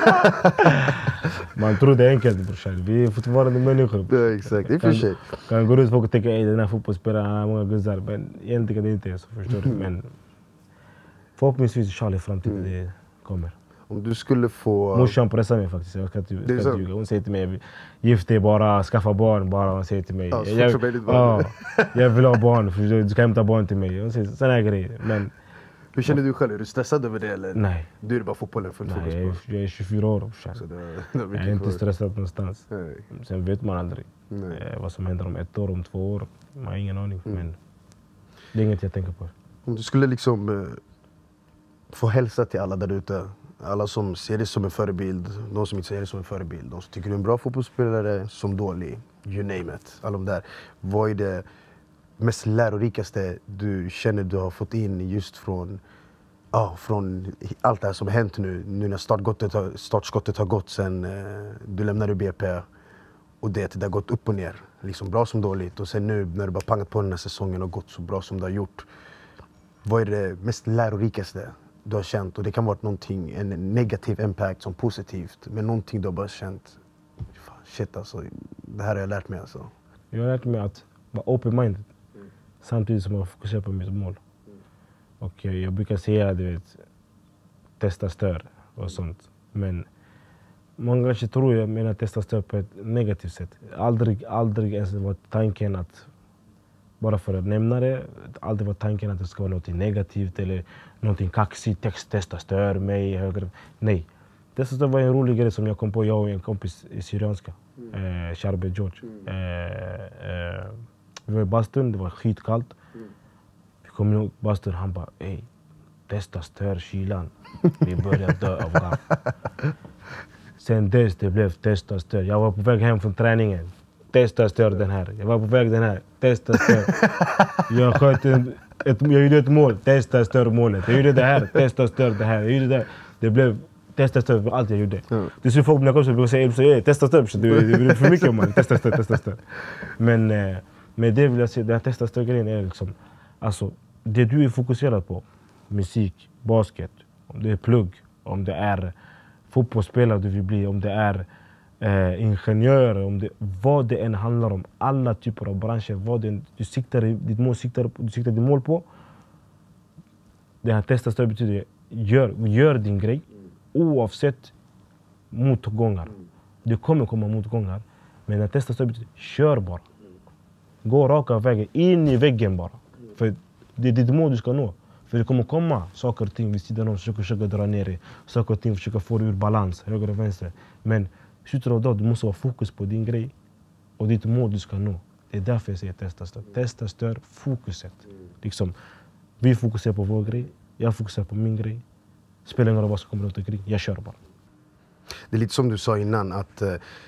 Man tror det är enkelt, brorsan. Vi är fortfarande människor. Ja, exakt. I och för sig. Kan gå ut och folk tänka, den här fotbollsspelaren har många guzzar. Men egentligen det inte är så, förstår du. Men förhoppningsvis Charlie i framtiden det kommer. Om du skulle få... Morsan pressar mig faktiskt, jag ska inte ljuga. Hon säger till mig, gift dig bara, skaffa barn bara. Hon säger till mig, jag vill ha barn, för du ska hämta barn till mig. Hon säger sådana här grejer. Men, hur känner du själv? Är du stressad över det eller? Nej. Du är bara fotbollen fullt fokus på? Jag är 24 år. Jag är inte stressad någonstans. Nej. Sen vet man aldrig vad som händer om 1 år, om 2 år. Man har ingen aning. Men det är inget jag tänker på. Om du skulle liksom få hälsa till alla där ute. Alla som ser dig som en förebild, de som inte ser dig som en förebild. De som tycker du är en bra fotbollsspelare, som dålig. You name it. Alla de där. Vad är det mest lärorikaste du känner du har fått in just från allt det här som har hänt nu när startskottet har gått sen du lämnade BP och det har gått upp och ner, liksom bra som dåligt, och sen nu när du bara pangat på den här säsongen och gått så bra som du har gjort. Vad är det mest lärorikaste du har känt? Och det kan vara någonting, en negativ impact som positivt, men någonting du har bara känt, fan, shit alltså, det här har jag lärt mig alltså. Jag har lärt mig att vara open-minded samtidigt som jag fokuserar på mitt mål. Och jag brukar säga, du vet, testa stör och sånt. Men många kanske tror jag menar testa stör på ett negativt sätt. Aldrig ens var tanken att, bara för att nämna det, aldrig var tanken att det ska vara något negativt eller något kaxigt, testa stör mig högre. Nej. Testa stör var en rolig grej som jag kom på, jag och en kompis i Syrianska, Sharbe George. Vi var i bastun, det var skitkallt. Vi kom ihåg bastun, han bara, ey, testa stör kylan. Vi började dö av gaff. Sen dess det blev testa stör. Jag var på väg hem från träningen. Testa stör den här. Jag var på väg den här. Testa stör. Jag gjorde ett mål. Testa stör målet. Jag gjorde det här. Testa stör det här. Jag gjorde det. Det blev testa stör för allt jag gjorde. Det är så folk när jag säger testa stör. Det blir för mycket man. Testa stör. Men med det vill jag säga, den här testa stör-grejen är liksom, alltså det du är fokuserad på, musik, basket, om det är plugg, om det är fotbollsspelare du vill bli, om det är ingenjör, vad det än handlar om, alla typer av branscher, vad du siktar ditt mål på. Det här testa stör betyder, gör din grej oavsett motgångar. Det kommer komma motgångar, men det testa stör betyder, kör bara. Gå raka vägen, in i väggen bara. För det är ditt mål du ska nå. För det kommer komma saker och ting vid sidan om, försöka dra ner dig. Saker och ting försöka få dig ur balans, höger och vänster. Men i slutet av dagen, du måste ha fokus på din grej och ditt mål du ska nå. Det är därför jag säger testa stör. Testa stör, fokuset. Liksom, vi fokuserar på vår grej, jag fokuserar på min grej. Spelar ingen roll vad som kommer runt omkring, jag kör bara. Det är lite som du sa innan, att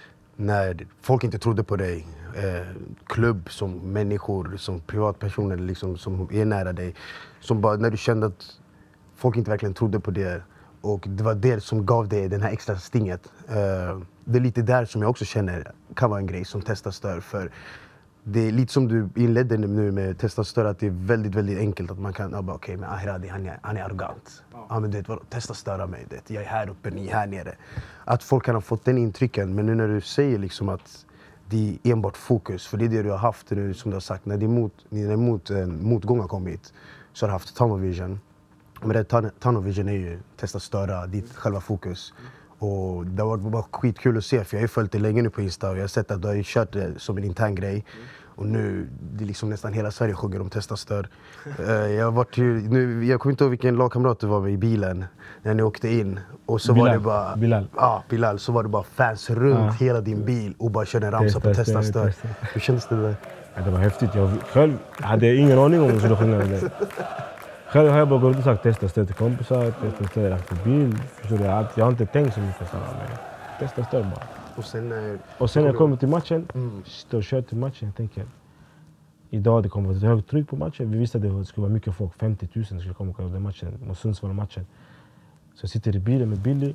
när folk inte trodde på dig, klubb som människor, som privatpersoner liksom, som är nära dig, som bara, när du kände att folk inte verkligen trodde på det och det var det som gav dig den här extra stinget. Det är lite där som jag också känner kan vara en grej som testa stör, för det är lite som du inledde nu med testa stör, att det är väldigt, väldigt enkelt att man kan, okej, men Ahiradi han är arrogant. Ja, men det testa störa mig, det. Jag är här uppe, ni är här nere. Att folk kan ha fått den intrycken, men nu när du säger liksom att det är enbart fokus, för det är det du har haft nu, som du har sagt, när motgång har kommit så har du haft tunnel vision. Men det tunnel vision är ju testa störa ditt själva fokus. Och det har varit bara skitkul att se, för jag har ju följt det länge nu på Insta och jag har sett att du har kört det som en intern grej. Och nu, det är liksom nästan hela Sverige sjunger om testa stör. Jag kommer inte ihåg vilken lagkamrat du var med i bilen när ni åkte in. Och så Bilal, var det bara, Bilal, så var det bara fans runt hela din bil och bara körde en ramsa på testa stör. Hur kändes det där? Ja, det var häftigt. Jag själv hade ingen aning om hur jag skulle sjunga det. Själv har jag bara gått och sagt testa stör till kompisar, testa stör för bil. Jag har inte tänkt så mycket så, men testa stör bara. Och sen när jag kommer till matchen, och kör till matchen, jag tänker idag det kommer att vara ett högt tryck på matchen. Vi visste att det skulle vara mycket folk, 50 000 skulle komma till den matchen, mot Sundsvall-matchen. Så jag sitter i bilen med Billy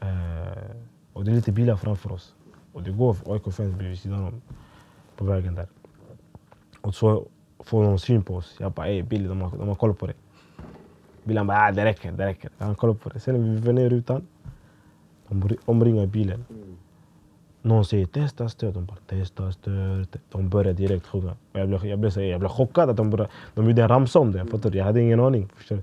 och det är lite bilar framför oss. Och det går AIK-fans vid sidan om på vägen där. Och så får de syn på oss. Jag bara, ey Billy, de har koll på det. Billy bara, det räcker. Jag har koll på det. Sen när vi var ner i rutan, de omringar bilen. Någon säger testa stör, de bara testa stör. De börjar direkt sjunga. Och jag blev chockad att de gjorde en ramsa om det. Jag hade ingen aning.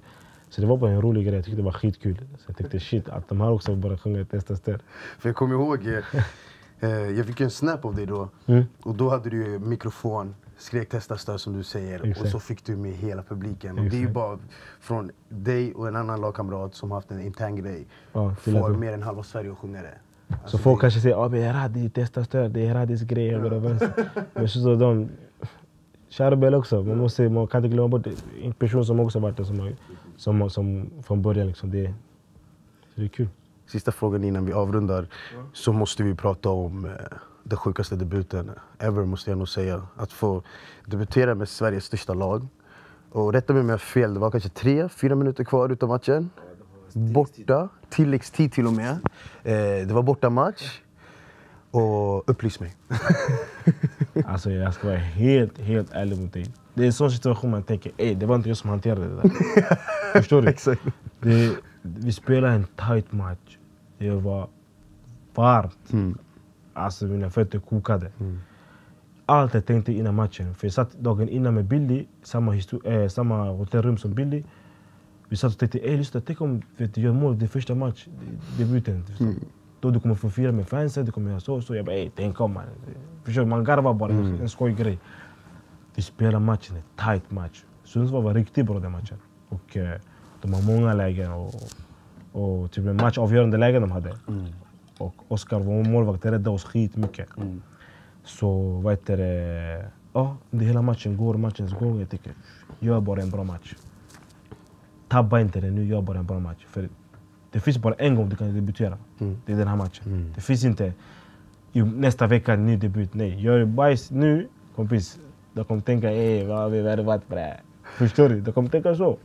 Så det var bara en rolig grej, jag tyckte det var skitkul. Så jag tyckte shit, att de här också bara sjunger Testa Stör. För jag kommer ihåg, jag fick en snap av dig då. Och då hade du ju mikrofon, skrek Testa Stör som du säger. Exakt. Och så fick du med hela publiken. Och det är ju bara från dig och en annan lagkamrat som haft en intern grej. Får mer än halva Sverige att sjunga det. Alltså så folk kanske säger, men Heradi, Testa Stör, det är Heradis grej. Men så de... Kärbel också, man kan inte glömma bort en person som också varit där som från början liksom. Så det är kul. Sista frågan innan vi avrundar, så måste vi prata om den sjukaste debuten ever, måste jag nog säga. Att få debutera med Sveriges största lag. Och rätta mig om jag har fel, det var kanske 3-4 minuter kvar utav matchen. Borta, tilläggstid till och med. Det var borta match. Och upplys mig. Alltså jag ska vara helt ärlig mot dig. Det är en sån situation man tänker, det var inte jag som hanterade det där. Förstår du? Exakt. Vi spelade en tight match. Det var varmt. Alltså mina fötter kokade. Allt jag tänkte innan matchen. För jag satt dagen innan med Billy, samma hotellrum som Billy. Vi satt och tänkte, lyssna, tänk om du gör mål det första match, debuten. Då du kommer få fira med fansen, du kommer göra så. Jag bara, tänk om man. Förstår, man garvar bara, en skojgrej. Vi spelar matchen, en tight match. Sundsvall var riktigt bra den matchen. Och de har många lägen och typ en matchavgörande lägen de hade. Och Oskar, vår målvakt, räddade oss skitmycket. Så vad heter det? Under hela matchens gång, jag tycker, gör bara en bra match. Tabba inte det nu, gör bara en bra match. För det finns bara en gång du kan debutera. Det är den här matchen. Det finns inte nästa vecka ny debut. Nej, gör bajs nu, kompis. De kommer tänka, vad har vi värvat på det här? Förstår du? De kommer tänka så.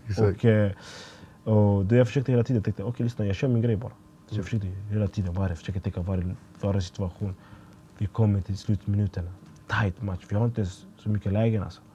Och det jag försökte hela tiden, tänkte, okej, lyssna, jag kör min grej bara. Så jag försökte hela tiden, försöka tänka varje situation. Vi kommer till slutminuterna. Tight match, vi har inte så mycket lägen alltså.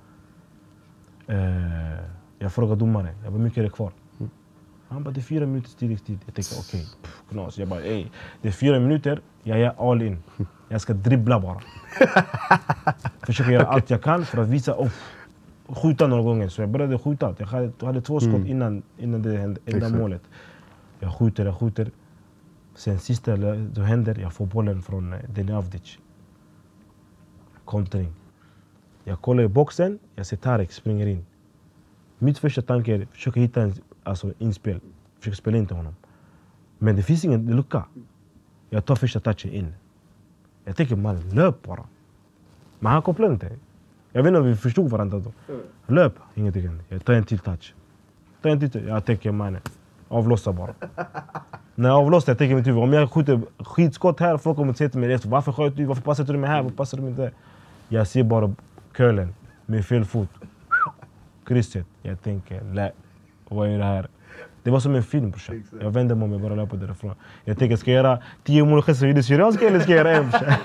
Jag frågade domaren, jag bara, mycket är det kvar? Han bara, det är 4 minuters tilläggstid. Jag tänkte, okej, knas. Jag bara, det är 4 minuter, jag är all in. Jag ska dribbla bara. Försöka göra allt jag kan för att visa, skjuta några gånger. Så jag började skjuta. Jag hade 2 skott innan det hände målet. Jag skjuter. Sen sista då händer, jag får bollen från Deni Avdic. Kontring. Jag kollar i boxen, jag ser Tarek springer in. Mitt första tanke är att försöka hitta en inspel. Försöka spela in till honom. Men det finns ingen lucka. Jag tar första touchen in. Jag tänker, man löp bara. Men han kopplar inte. Jag vet inte om vi förstod varandra då. Löp, ingenting. Jag tar en till touch. Jag tänker, man, avlossa bara. När jag avlossar, jag tänker, om jag skjuter skitskott här, folk kommer att säga till mig efter, varför sköt du? Varför passade du mig här? Varför passade du mig där? Jag ser bara curlen med fel fot. Krysset. Jag tänker, vad är det här? Det var som en film, brorsan. Jag vände mig om och bara löpa därifrån. Jag tänker, ska jag göra 10 mål och är det syrianska eller ska jag göra en, brorsan?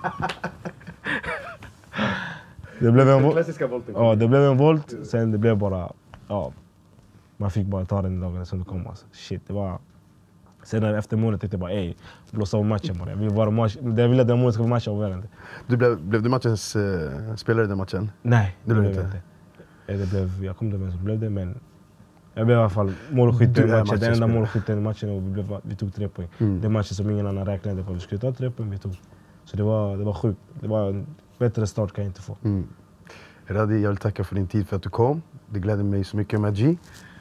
Det blev en volt. Ja, det blev en volt. Sen det blev bara, man fick bara ta den dagen som det kom. Alltså. Shit, det var... Sen efter målet tänkte jag bara, blåsa av matchen bara. Jag ville att den målet ska vara matchavgörande. Blev du matchens spelare i den matchen? Nej, det blev inte. Jag kommer inte med som blev det, men jag blev i alla fall målskytten i matchen. Den enda målskytten i matchen och vi tog 3 poäng. Den matchen som ingen annan räknade på. Vi skulle ta 3 poäng, vi tog. Så det var sjukt. Det var en bättre start kan jag inte få. Heradi, jag vill tacka för din tid, för att du kom. Det gläder mig så mycket, Maggi.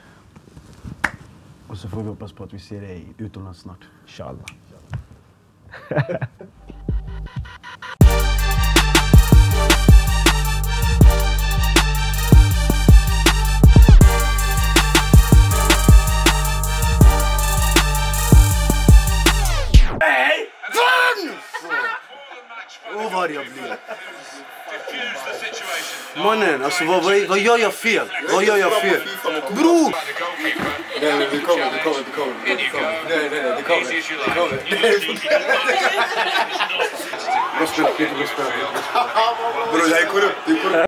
Och så får vi hoppas på att vi ser dig utomlands snart. Inshallah. Vad jag blir. Mannen, alltså vad gör jag fel? Vad gör jag fel? Bro! Nej, det kommer. Bror, jag är korrupt.